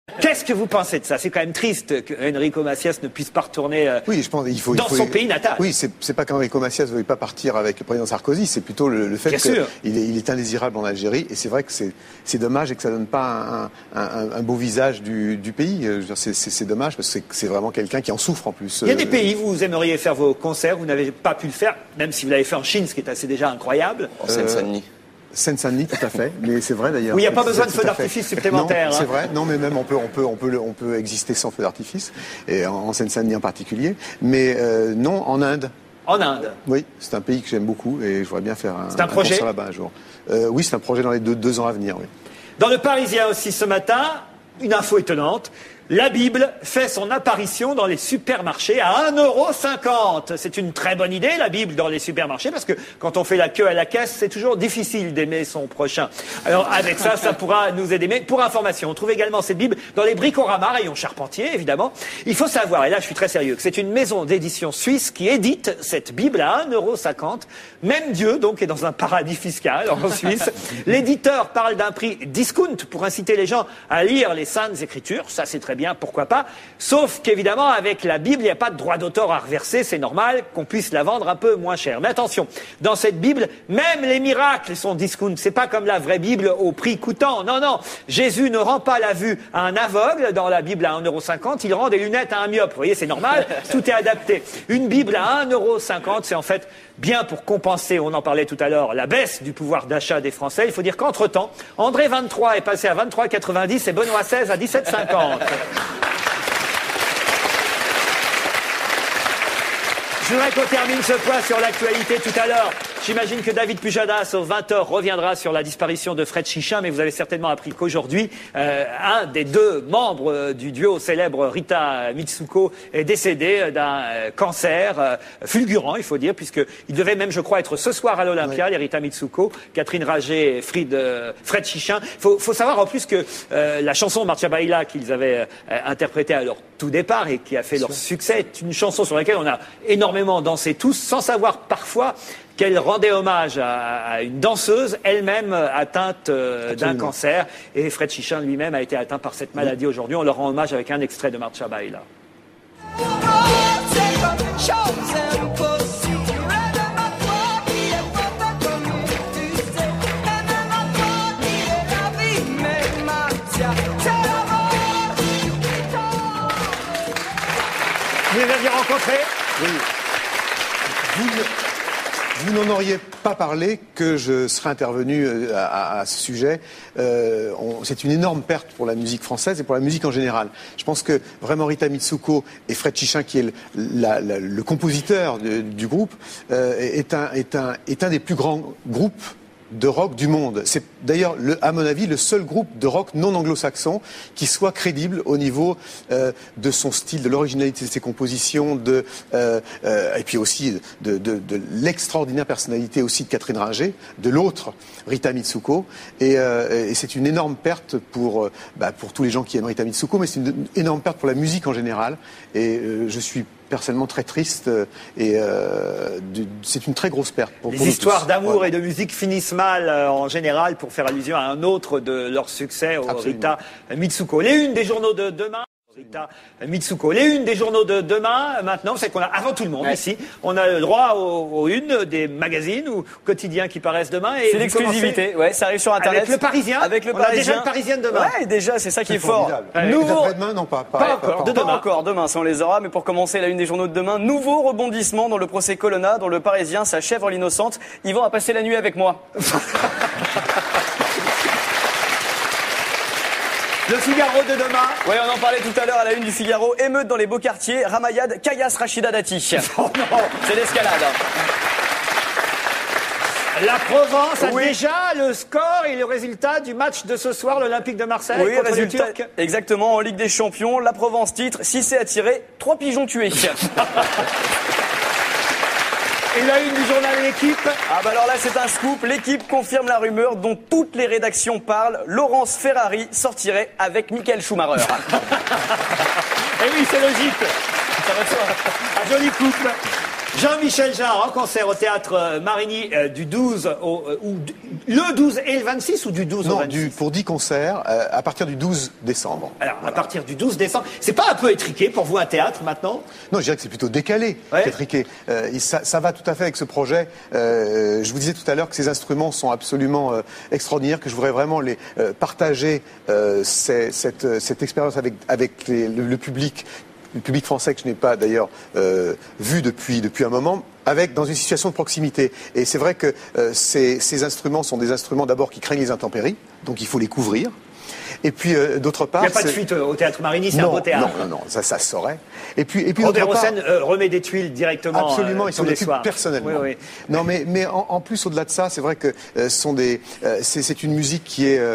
Qu'est-ce que vous pensez de ça? C'est quand même triste que Enrico Macias ne puisse pas retourner oui, je pense, dans son pays natal. Oui, c'est pas qu'Enrico Macias ne veuille pas partir avec le président Sarkozy, c'est plutôt le fait qu'il est indésirable en Algérie. Et c'est vrai que c'est dommage et que ça donne pas un beau visage du pays. C'est dommage parce que c'est vraiment quelqu'un qui en souffre en plus. Il y a des pays où vous aimeriez faire vos concerts, vous n'avez pas pu le faire, même si vous l'avez fait en Chine, ce qui est assez déjà incroyable. En Seine-Saint-Denis. Seine-Saint-Denis, tout à fait, mais c'est vrai d'ailleurs. Oui, il n'y a pas besoin de feux d'artifice supplémentaires. C'est vrai, non, mais même on peut exister sans feux d'artifice, et en Seine-Saint-Denis en particulier, mais non, en Inde. En Inde. Oui, c'est un pays que j'aime beaucoup et je voudrais bien faire un projet concert là-bas un jour. Oui, c'est un projet dans les deux ans à venir, oui. Dans le Parisien aussi ce matin, une info étonnante. La Bible fait son apparition dans les supermarchés à 1,50 €. C'est une très bonne idée, la Bible dans les supermarchés, parce que quand on fait la queue à la caisse, c'est toujours difficile d'aimer son prochain. Alors avec ça, ça pourra nous aider. Mais pour information, on trouve également cette Bible dans les Bricoramas, rayon Charpentier, évidemment. Il faut savoir, et là je suis très sérieux, que c'est une maison d'édition suisse qui édite cette Bible à 1,50 €. Même Dieu, donc, est dans un paradis fiscal en Suisse. L'éditeur parle d'un prix discount pour inciter les gens à lire les Saintes Écritures. Ça, c'est très bien, pourquoi pas. Sauf qu'évidemment, avec la Bible, il n'y a pas de droit d'auteur à reverser. C'est normal qu'on puisse la vendre un peu moins cher. Mais attention, dans cette Bible, même les miracles sont discount. C'est pas comme la vraie Bible au prix coûtant. Non, non. Jésus ne rend pas la vue à un aveugle dans la Bible à 1,50 €. Il rend des lunettes à un myope. Vous voyez, c'est normal. Tout est adapté. Une Bible à 1,50 €, c'est en fait bien pour compenser, on en parlait tout à l'heure, la baisse du pouvoir d'achat des Français. Il faut dire qu'entre-temps, André 23 est passé à 23,90 et Benoît 16 à 17,50. Je voudrais qu'on termine ce point sur l'actualité tout à l'heure. J'imagine que David Pujadas, aux 20 h, reviendra sur la disparition de Fred Chichin, mais vous avez certainement appris qu'aujourd'hui, un des deux membres du duo célèbre Rita Mitsuko est décédé d'un cancer fulgurant, il faut dire, puisqu'il devait même, je crois, être ce soir à l'Olympia, les Rita Mitsuko, Catherine Rager et Fred Chichin. Faut savoir en plus que la chanson Marcia Baila qu'ils avaient interprétée à leur tout départ et qui a fait leur succès est une chanson sur laquelle on a énormément dansé tous, sans savoir parfois qu'elle rendait hommage à une danseuse, elle-même atteinte d'un cancer. Et Fred Chichin lui-même a été atteint par cette maladie aujourd'hui. On leur rend hommage avec un extrait de Marcia Baila. Vous les aviez rencontrés? Oui. Vous n'en auriez pas parlé que je serais intervenu à ce sujet. C'est une énorme perte pour la musique française et pour la musique en général. Je pense que vraiment Rita Mitsuko et Fred Chichin, qui est le compositeur du groupe, est un des plus grands groupes de rock du monde. C'est d'ailleurs, à mon avis, le seul groupe de rock non anglo-saxon qui soit crédible au niveau de son style, de l'originalité de ses compositions, et puis aussi de l'extraordinaire personnalité aussi de Catherine Ringer, de l'autre Rita Mitsuko. Et c'est une énorme perte pour tous les gens qui aiment Rita Mitsuko, mais c'est une énorme perte pour la musique en général. Et je suis personnellement très triste et c'est une très grosse perte pour Les histoires d'amour et de musique finissent mal en général, pour faire allusion à un autre de leurs succès, Rita Mitsuko. Les unes des journaux de demain. Rita Mitsuko. Les unes des journaux de demain, maintenant, c'est qu'on a, avant tout le monde, ici, on a le droit aux unes des magazines ou quotidiens qui paraissent demain. C'est l'exclusivité, ouais, ça arrive sur Internet. Avec le Parisien. Avec le on a déjà le Parisien de demain. Ouais, déjà, c'est ça qui est fort. Nouveau. Demain, non, pas encore, demain, ça on les aura, mais pour commencer, la une des journaux de demain, nouveau rebondissement dans le procès Colonna, dont le Parisien s'achève l'innocente. Yvan a passé la nuit avec moi. Le Figaro de demain. Oui, on en parlait tout à l'heure à la une du Figaro. Émeute dans les beaux quartiers. Ramayad caillasse Rachida Dati. Oh non, c'est l'escalade. La Provence a déjà le score et le résultat du match de ce soir, l'Olympique de Marseille contre les Turcs. Exactement, en Ligue des Champions, la Provence titre, 6 à tirer, 3 pigeons tués. Et la une du journal L'Équipe. Ah bah alors là c'est un scoop, L'Équipe confirme la rumeur dont toutes les rédactions parlent. Laurence Ferrari sortirait avec Michael Schumacher. Et oui, c'est logique. Ça va de soi. Un joli couple. Jean-Michel Jarre en concert au théâtre Marigny du 12 le 12 et le 26 ou du 12 au 26 pour 10 concerts à partir du 12 décembre. Alors, à partir du 12 décembre, c'est pas un peu étriqué pour vous un théâtre maintenant? Non, je dirais que c'est plutôt décalé qu'étriqué. Ça va tout à fait avec ce projet. Je vous disais tout à l'heure que ces instruments sont absolument extraordinaires, que je voudrais vraiment les partager cette expérience avec le public français que je n'ai pas d'ailleurs vu depuis un moment, dans une situation de proximité. Et c'est vrai que ces instruments sont des instruments d'abord qui craignent les intempéries, donc il faut les couvrir. Et puis d'autre part, il n'y a pas de fuite au théâtre Marigny, c'est un beau théâtre. Non, ça se saurait. Et puis Robert Hossein remet des tuiles directement. Absolument, il s'en occupe soirs. Personnellement. Oui. Non, mais en plus au-delà de ça, c'est vrai que c'est une musique qui est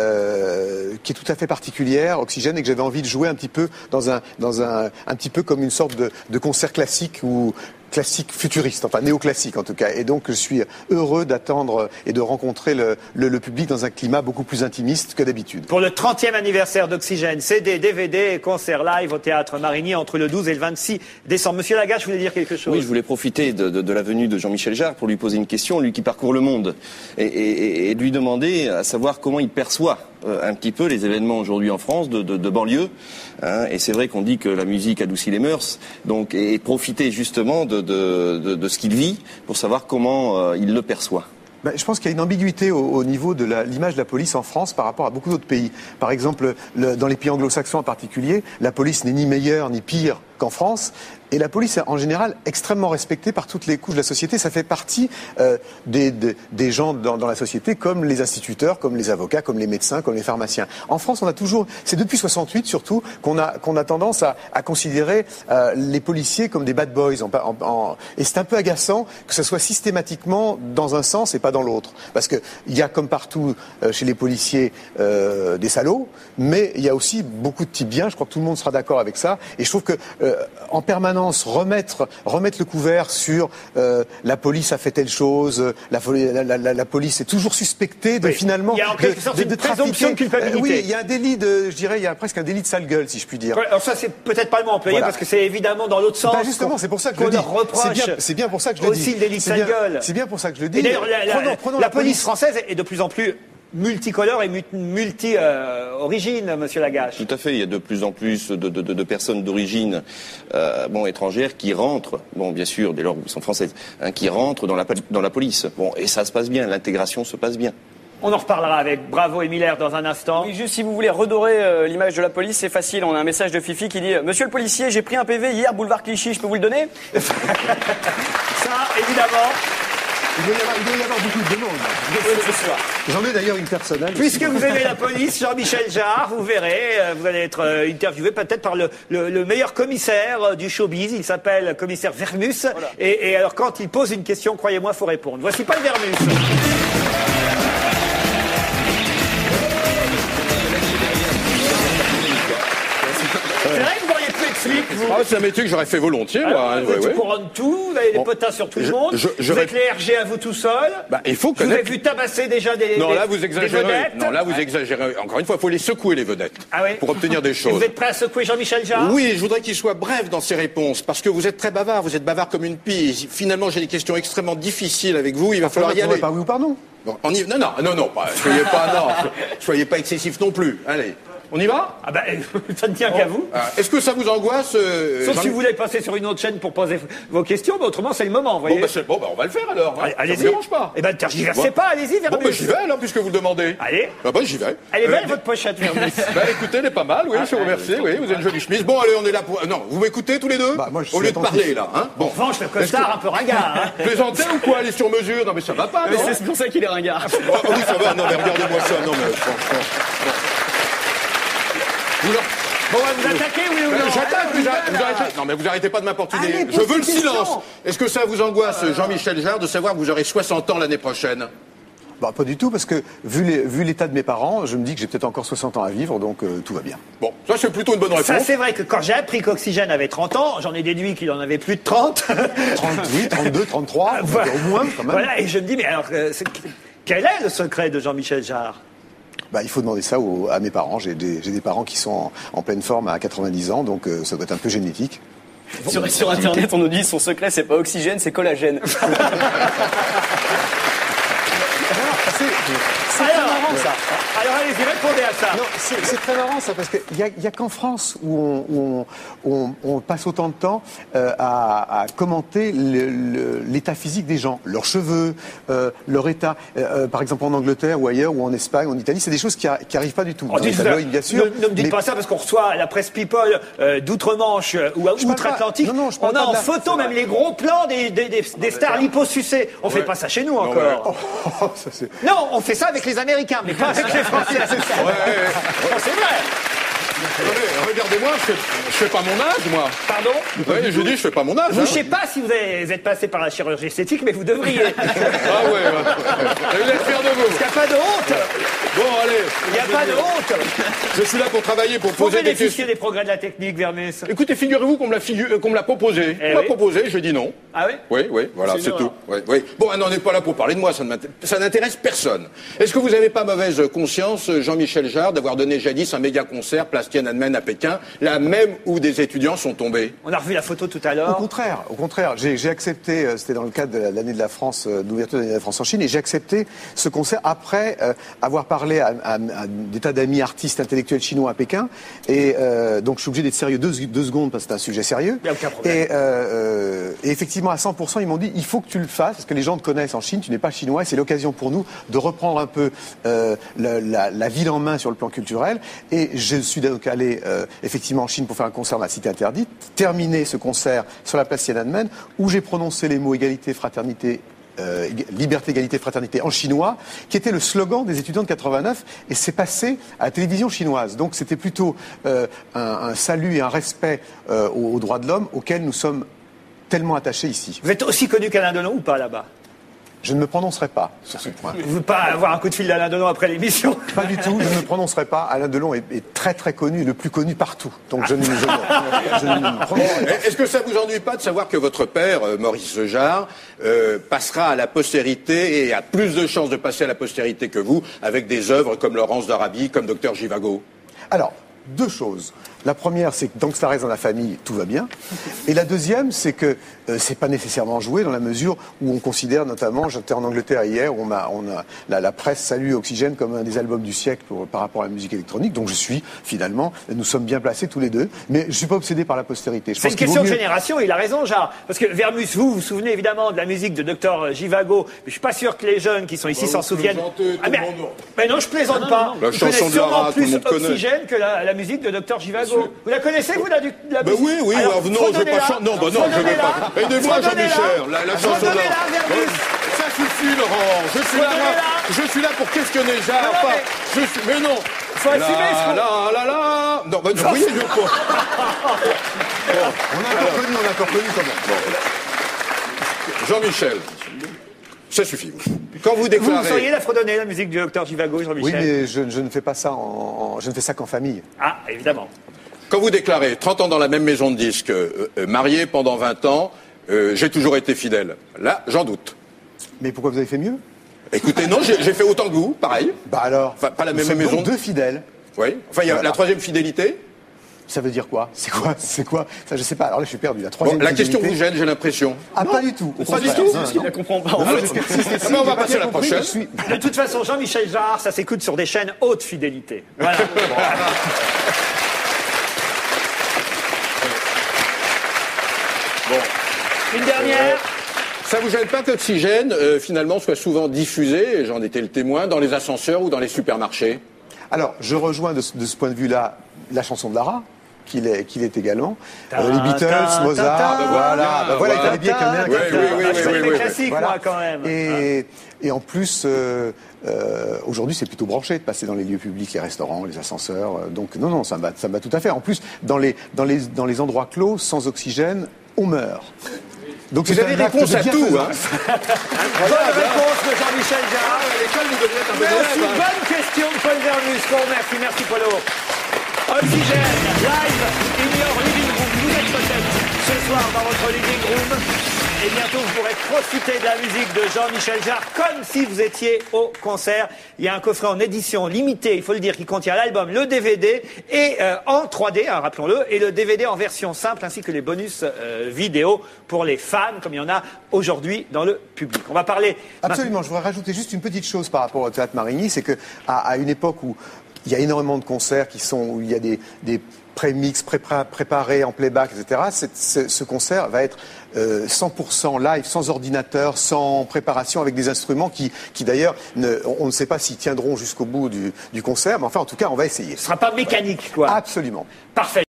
tout à fait particulière, Oxygène, et que j'avais envie de jouer un petit peu un petit peu comme une sorte de concert classique ou classique futuriste, enfin néoclassique en tout cas. Et donc je suis heureux d'attendre et de rencontrer le public dans un climat beaucoup plus intimiste que d'habitude. Pour le 30e anniversaire d'Oxygène, CD, DVD et concert live au théâtre Marigny entre le 12 et le 26 décembre. Monsieur Lagache, vous voulez dire quelque chose? Oui, je voulais profiter de la venue de Jean-Michel Jarre pour lui poser une question, lui qui parcourt le monde, et lui demander à savoir comment il perçoit un petit peu les événements aujourd'hui en France de banlieue. Et c'est vrai qu'on dit que la musique adoucit les mœurs, donc et profiter justement de ce qu'il vit pour savoir comment il le perçoit. Je pense qu'il y a une ambiguïté au niveau de l'image de la police en France par rapport à beaucoup d'autres pays. Par exemple, dans les pays anglo-saxons en particulier, la police n'est ni meilleure ni pire qu'en France. Et la police est en général extrêmement respectée par toutes les couches de la société. Ça fait partie des gens dans la société, comme les instituteurs, comme les avocats, comme les médecins, comme les pharmaciens. En France, on a toujours, c'est depuis 68 surtout, qu'on a tendance à considérer les policiers comme des bad boys. Et c'est un peu agaçant que ce soit systématiquement dans un sens et pas dans l'autre. Parce que il y a comme partout chez les policiers des salauds, mais il y a aussi beaucoup de types bien. Je crois que tout le monde sera d'accord avec ça. Et je trouve que en permanence remettre le couvert sur la police a fait telle chose, la police est toujours suspectée de finalement il y a en quelque sorte une présomption de culpabilité. Oui, il y a un délit je dirais, il y a presque un délit de sale gueule, si je puis dire. Ouais, alors ça, c'est peut-être pas le mot employé, parce que c'est évidemment dans l'autre sens. Justement, c'est pour ça que je le dis. C'est bien pour ça que je le dis. Aussi le délit de sale gueule. C'est bien pour ça que je le dis. Et d'ailleurs, la police française est de plus en plus multicolore et multi-origine, monsieur Lagache. Tout à fait, il y a de plus en plus de personnes d'origine étrangères qui rentrent, bien sûr, dès lors qu'elles sont françaises, qui rentrent dans la police. Et ça se passe bien, l'intégration se passe bien. On en reparlera avec Bravo et Miller dans un instant. Et juste si vous voulez redorer l'image de la police, c'est facile. On a un message de Fifi qui dit « Monsieur le policier, j'ai pris un PV hier, boulevard Clichy, je peux vous le donner ?» Ça, évidemment. Il doit y avoir beaucoup de demandes. J'en ai d'ailleurs une personnelle. Puisque vous aimez la police, Jean-Michel Jarre, vous verrez, vous allez être interviewé peut-être par le meilleur commissaire du showbiz. Il s'appelle commissaire Vermus. Voilà. Et alors quand il pose une question, croyez-moi, il faut répondre. Voici Paul Vermus. C'est vrai que vous auriez pu être flic, vous. C'est un métier que j'aurais fait volontiers, moi. Tu couronnes tout, vous avez des potins sur tout le monde. Vous êtes les RG à vous tout seul. Il faut connaître. Vous avez vu tabasser déjà des Non, là, vous exagérez. Vedettes. Non, là, vous exagérez. Encore une fois, il faut les secouer, les vedettes. Pour obtenir des choses. Et vous êtes prêt à secouer Jean-Michel Jarre? Oui, je voudrais qu'il soit bref dans ses réponses, parce que vous êtes très bavard. Vous êtes bavard comme une pie. Finalement, j'ai des questions extrêmement difficiles avec vous. Il va falloir y aller. Par oui ou par non? Non, soyez pas excessif non plus. Allez. On y va? Ça ne tient qu'à vous. Est-ce que ça vous angoisse Sauf si vous voulez passer sur une autre chaîne pour poser vos questions, mais autrement c'est le moment, vous voyez. On va le faire alors. Allez-y. Ça vous dérange pas? Tergiversez pas, allez-y, Vermus. J'y vais alors, puisque vous le demandez. Allez. J'y vais. Elle est belle votre pochette, Vermus. Écoutez, elle est pas mal, oui, je vous remercie. Oui, vous avez une jolie chemise. Bon, allez, on est là pour... Non, vous m'écoutez tous les deux? Au lieu de parler, là. En revanche, le costard un peu ringard. Plaisantez ou quoi? Aller sur mesure? Non, mais ça va pas, non? C'est pour ça qu'il est ringard. Oui, ça va. Non, mais regardez-moi ça. Non, mais franchement... Vous attaquez, oui ou non? J'attaque, non mais vous arrêtez pas de m'importuner. Je veux le silence. Est-ce que ça vous angoisse, Jean-Michel Jarre, de savoir que vous aurez 60 ans l'année prochaine? Pas du tout, parce que vu l'état de mes parents, je me dis que j'ai peut-être encore 60 ans à vivre, donc tout va bien. Bon, ça c'est plutôt une bonne réponse. Ça c'est vrai que quand j'ai appris qu'Oxygène avait 30 ans, j'en ai déduit qu'il en avait plus de 30. 38, 32, 33, au moins quand même. Voilà, et je me dis, mais alors, quel est le secret de Jean-Michel Jarre? Il faut demander ça à mes parents. J'ai des parents qui sont en pleine forme à 90 ans, donc ça doit être un peu génétique. Sur Internet, on nous dit son secret, c'est pas oxygène, c'est collagène. C'est très marrant ça. Alors allez-y, répondez à ça. Non, c'est très marrant ça, parce qu'il y a qu'en France où on passe autant de temps à commenter l'état physique des gens, leurs cheveux, leur état. Par exemple en Angleterre ou ailleurs, ou en Espagne, en Italie, c'est des choses qui arrivent pas du tout. Bien sûr. Ne me dites pas ça, parce qu'on reçoit la presse People d'outre-Manche ou outre-Atlantique. On a en photo même les gros plans des stars liposucées. On fait pas ça chez nous encore. Non, on fait ça avec les Américains, mais pas avec les Français. C'est vrai. Regardez-moi, je fais pas mon âge, moi. Pardon? Oui, je dis, je fais pas mon âge. Je sais pas si vous êtes passé par la chirurgie esthétique, mais vous devriez. Ah ouais. Vous êtes fiers de vous. Il n'y a pas de honte. Bon, allez. Il n'y a pas de honte. Je suis là pour travailler, pour Faut poser des bénéficier questions. des progrès de la technique, Vermus. Écoutez, figurez-vous qu'on me l'a proposé. On m'a proposé, je dis non. Ah oui? Oui, voilà, c'est tout. Oui. Bon, on n'est pas là pour parler de moi, ça n'intéresse personne. Est-ce que vous n'avez pas mauvaise conscience, Jean-Michel Jarre, d'avoir donné jadis un méga concert place Tiananmen à Pékin, là même où des étudiants sont tombés? On a revu la photo tout à l'heure. Au contraire, j'ai accepté, c'était dans le cadre de l'année de la France, d'ouverture de l'année de la France en Chine, et j'ai accepté ce concert après avoir parlé à des tas d'amis artistes intellectuels chinois à Pékin, et donc je suis obligé d'être sérieux deux secondes parce que c'est un sujet sérieux. Il n'y a aucun problème. Et effectivement, à 100%, ils m'ont dit, il faut que tu le fasses, parce que les gens te connaissent en Chine, tu n'es pas chinois, et c'est l'occasion pour nous de reprendre un peu la ville en main sur le plan culturel. Et je suis donc allé effectivement en Chine pour faire un concert dans la Cité Interdite, terminer ce concert sur la place Tiananmen, où j'ai prononcé les mots égalité, fraternité, liberté, égalité, fraternité en chinois, qui était le slogan des étudiants de 89, et c'est passé à la télévision chinoise. Donc c'était plutôt un salut et un respect aux droits de l'homme auxquels nous sommes tellement attachés ici. Vous êtes aussi connu qu'Alain Delon ou pas là-bas? Je ne me prononcerai pas sur ce point. Vous ne voulez pas avoir un coup de fil d'Alain Delon après l'émission? Pas du tout, je ne me prononcerai pas. Alain Delon est très très connu, le plus connu partout. Donc je ne me prononcerai pas. Est-ce que ça vous ennuie pas de savoir que votre père, Maurice Jarre, passera à la postérité et a plus de chances de passer à la postérité que vous, avec des œuvres comme Laurence d'Arabie, comme Docteur Zhivago? Alors, deux choses. La première, c'est que tant que ça reste dans la famille, tout va bien. Et la deuxième, c'est que c'est pas nécessairement joué dans la mesure où on considère notamment, j'étais en Angleterre hier, où la presse salue Oxygène comme un des albums du siècle par rapport à la musique électronique. Donc je suis finalement, nous sommes bien placés tous les deux, mais je suis pas obsédé par la postérité. C'est une question de génération, il a raison, Jarre. Parce que Vermus, vous vous souvenez évidemment de la musique de Docteur Zhivago, mais je suis pas sûr que les jeunes qui sont ici s'en souviennent. Mais non, je plaisante pas. La chanson de Lara, tout le monde connaît. Oxygène que la musique de Docteur Zhivago. Vous la connaissez, vous, la musique? Oui, alors, non, je ne veux pas chanter. Non, non, je ne veux pas. Aidez-moi, Jean-Michel. La chanson de Lara. Ça suffit, Laurent. Je suis là pour questionner Jarre. Mais non. Faut assumer ce qu'on... Non, bah, vous voyez, je pas. On a encore connu comment. Jean-Michel. Ça suffit. Quand vous Vous déclarez... sauriez la fredonner, la musique du Docteur Zhivago, Jean-Michel? Oui, mais je ne fais pas ça je ne fais ça qu'en famille. Ah, évidemment. Quand vous déclarez 30 ans dans la même maison de disques, marié pendant 20 ans, j'ai toujours été fidèle. Là, j'en doute. Mais pourquoi vous avez fait mieux? Écoutez, non, j'ai fait autant que vous, pareil. Bah alors, Enfin, pas la même maison. Donc deux fidèles. Oui. Enfin, il y a la troisième fidélité. Ça veut dire quoi? C'est quoi? Ça, je sais pas. Alors là, je suis perdu. La troisième Bon, la fidélité. question vous gêne, j'ai l'impression. Ah, pas du tout. Pas du tout. Parce qu'il ne comprend pas. Non, je persiste ici, Mais on va j'ai pas passer à bien la compris, prochaine. je suis- De toute façon, Jean-Michel Jarre, ça s'écoute sur des chaînes haute fidélité. Voilà. Une dernière. Ça vous gêne pas qu'Oxygène, finalement, soit souvent diffusé, et j'en étais le témoin, dans les ascenseurs ou dans les supermarchés? Alors, je rejoins de ce point de vue-là la chanson de Lara, qu'il est également. Les Beatles, Mozart, voilà, il fallait bien qu'il y en ait un qui Je connais les classiques, Voilà. moi, quand même. Et en plus, aujourd'hui, c'est plutôt branché de passer dans les lieux publics, les restaurants, les ascenseurs. Donc non, ça me va tout à fait. En plus, dans les endroits clos, sans oxygène, on meurt. Donc Vous avez réponse à tout, hein. Bonne réponse de Jean-Michel Jarre. À l'école, vous deviez être un bon Mais aussi, élève, hein. bonne question de Paul Vermus. Bon, merci Polo. Oxygène, live in your living room. Vous êtes peut-être ce soir dans votre living room. Et bientôt, vous pourrez profiter de la musique de Jean-Michel Jarre comme si vous étiez au concert. Il y a un coffret en édition limitée, il faut le dire, qui contient l'album, le DVD, et en 3D, hein, rappelons-le, et le DVD en version simple, ainsi que les bonus vidéo pour les fans, comme il y en a aujourd'hui dans le public. On va parler... Absolument, je voudrais rajouter juste une petite chose par rapport au Théâtre Marigny, c'est que à une époque où il y a énormément de concerts où il y a des pré-mix, préparés en playback, etc. Ce concert va être 100% live, sans ordinateur, sans préparation, avec des instruments qui d'ailleurs, on ne sait pas s'ils tiendront jusqu'au bout du concert, mais enfin, en tout cas, on va essayer. Ce ne sera pas mécanique, quoi. Absolument. Parfait.